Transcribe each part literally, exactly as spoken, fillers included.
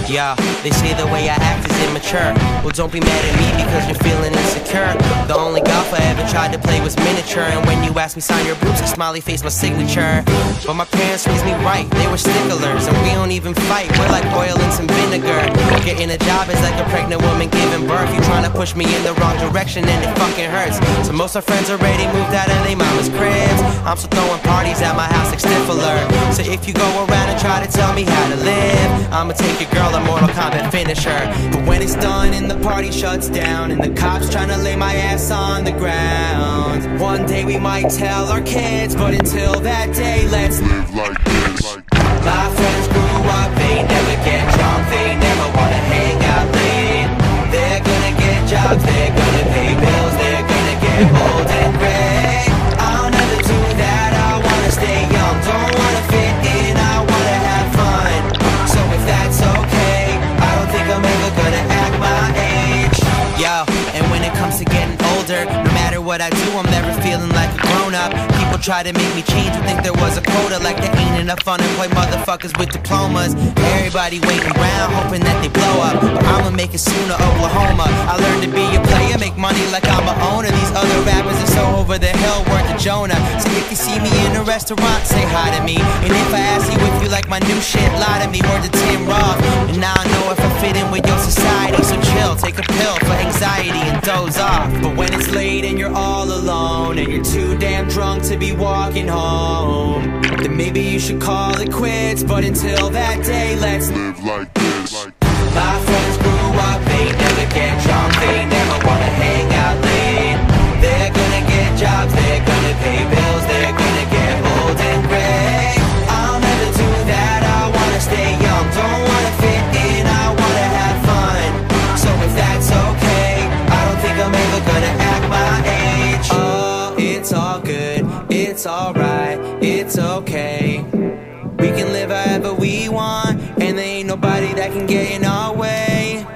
Yeah, they say the way I act is immature. Well, don't be mad at me because you're feeling insecure. The only golf I ever tried to play was miniature, and when you asked me sign your boobs, a smiley face my signature. But my parents raised me right, they were sticklers, and we don't even fight, we're like oil and some vinegar. Getting a job is like a pregnant woman giving birth. You trying to push me in the wrong direction and it fucking hurts. So most of our friends already moved out of their mama's cribs. I'm still throwing parties at my house like Stifler. So if you go around and try to tell me how to live, I'ma take your girl a Mortal Kombat finisher. But when it's done and the party shuts down and the cops trying to lay my ass on the ground, one day we might tell our kids, but until that day, let's live like this. My friends grew up, they never get drunk, they never wanna hang out late. They're gonna get jobs, they're gonna pay bills, they're gonna get old and gray. I'll never do that, I wanna stay young, don't wanna fit in, I wanna have fun. So if that's okay, I don't think I'm ever gonna act my age. Yo, and when it comes to getting older, no matter what I do, I'm never feeling like a grown-up. People try to make me change and think there was a quota, like there ain't enough unemployed motherfuckers with diplomas. Everybody waiting around, hoping that they blow up, but I'ma make it sooner, Oklahoma. I learned to be a player, make money like I'm a owner. These other rappers are so over the hill, word to Jonah. So if you see me in a restaurant, say hi to me. And if I ask you if you like my new shit, lie to me, word to Tim Roth. And now I know if I fit in with your society, so chill, take a pill for anxiety and doze off. But when it's late and you're all alone and you're too damn drunk to be walking home, then maybe you should call it quits. But until that day, let's live like this. My friends grew up, they never get drunk, they never wanna hang out late. They're gonna get jobs, they're gonna pay bills, they're gonna get old and gray. I'll never do that, I wanna stay young, don't wanna fit in, I wanna have fun. So if that's okay, I don't think I'm ever gonna act my age. Oh, it's all good, it's alright, it's okay. We can live however we want, and there ain't nobody that can get in our way.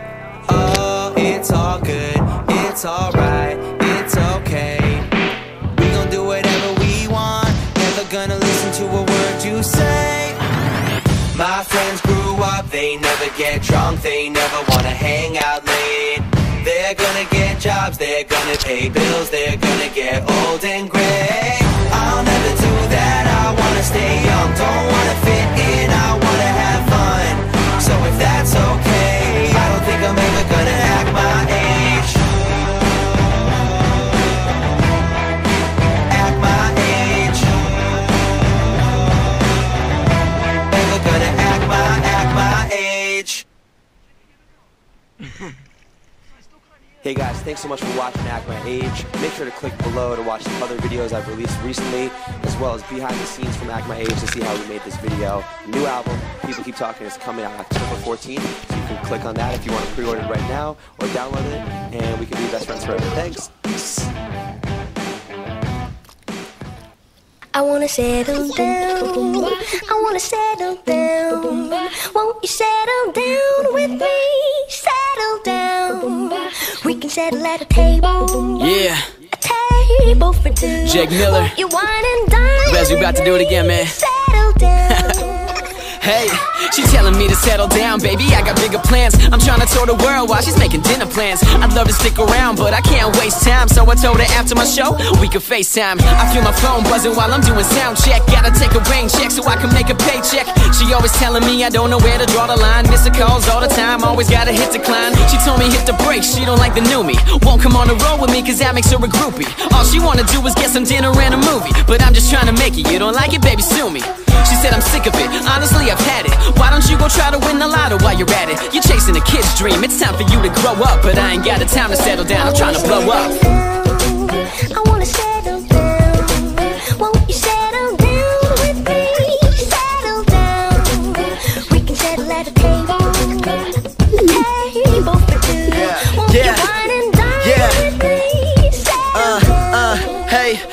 Oh, it's all good, it's alright, it's okay. We gon' do whatever we want, never gonna listen to a word you say. My friends grew up, they never get drunk, they never wanna hang out late. They're gonna get jobs, they're gonna pay bills, they're gonna get old and gray. I'll never do that, I wanna stay young, don't wanna fit in, I wanna have fun. So if that's okay, I don't think I'm ever gonna act my age. Act my age. Never gonna act my, act my age. Hey guys, thanks so much for watching Act My Age. Make sure to click below to watch some other videos I've released recently, as well as behind the scenes from Act My Age to see how we made this video. New album, People Keep Talking, is coming out October fourteenth, so you can click on that if you want to pre-order it right now, or download it, and we can be best friends forever. Thanks. Peace. I wanna settle down, I wanna settle down. Won't you settle down with me? Settle down. We can settle at a table. Yeah. A table for two. Jake Miller. Won't you wine and dine? Rez, we about to do it again, man. Settle down. Hey, she telling me to settle down, baby, I got bigger plans. I'm trying to tour the world while she's making dinner plans. I'd love to stick around, but I can't waste time. So I told her after my show, we could FaceTime. I feel my phone buzzing while I'm doing sound check. Gotta take a rain check so I can make a paycheck. She always telling me I don't know where to draw the line. Missing calls all the time, always gotta hit decline. She told me hit the brakes, she don't like the new me. Won't come on the road with me cause that makes her a groupie. All she wanna do is get some dinner and a movie. But I'm just trying to make it, you don't like it, baby, sue me. She said I'm sick of it, honestly I've had it. Why don't you go try to win the lotto while you're at it? You're chasing a kid's dream, it's time for you to grow up. But I ain't got the time to settle down, I'm trying to blow up. I wanna settle down. Won't you settle down with me? Settle down. We can settle at a table. A table for two. Won't Yeah. you wine and dine Yeah. with me? Settle Uh, uh, down. hey, hey,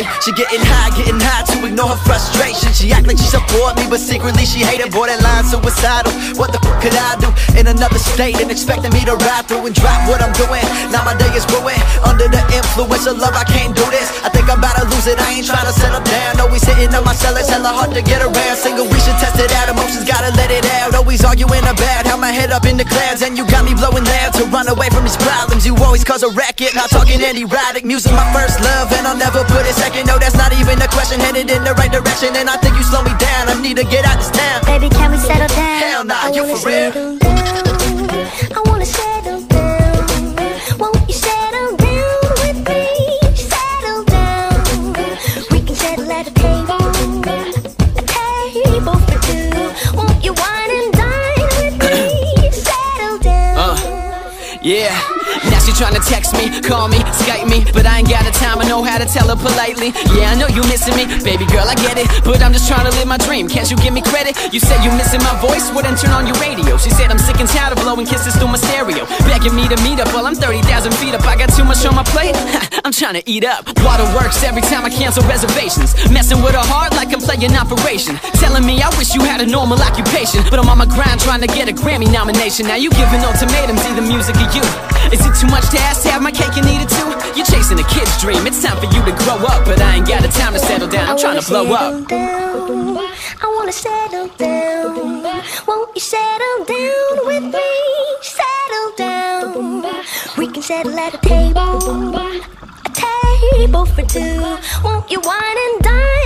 She getting high, getting high to ignore her frustration. She act like she support me, but secretly she hated. Borderline suicidal. What the f could I do in another state and expecting me to ride through and drop what I'm doing? Now my day is ruined. Under the influence of love, I can't do this. I think I'm about to lose it. I ain't trying to settle down. Always hitting up my cellars, hella hard to get around. Single, we should test it out. Emotions gotta let it out. Always arguing about how my head up in the clouds, and you got me blowing loud to run away from these problems. You always cause a racket, not talking any erotic. Music my first love, and I'll never put it second. No, that's not even a question. Headed in the right direction, and I think you slow me down. I need to get out this town. Baby, can we settle down? Hell nah, I you wanna for real? settle down. I wanna settle down. Won't you settle down with me? Settle down. We can settle at a table, a table for two. Won't you wine and dine with me? Settle down. Uh, yeah. Now she tryna text me, call me, Skype me, but I ain't got the time, I know how to tell her politely. Yeah, I know you missing me, baby girl, I get it, but I'm just trying to live my dream. Can't you give me credit? You said you missing my voice, well then turn on your radio. She said I'm sick and tired of blowing kisses through my stereo, begging me to meet up. Well, I'm thirty thousand feet up, I got too much on my plate. I'm trying to eat up. Waterworks every time I cancel reservations, messing with her heart like I'm playing Operation. Telling me I wish you had a normal occupation, but I'm on my grind trying to get a Grammy nomination. Now you giving ultimatums, either music or you. Is it too much to ask to have my cake and eat it too? You're chasing a kid's dream, it's time for you to grow up, but I ain't got the time to settle down, I'm trying to blow up. Down. I wanna settle down. Won't you settle down with me? Settle down. We can settle at a table, a table for two. Won't you wine and dine?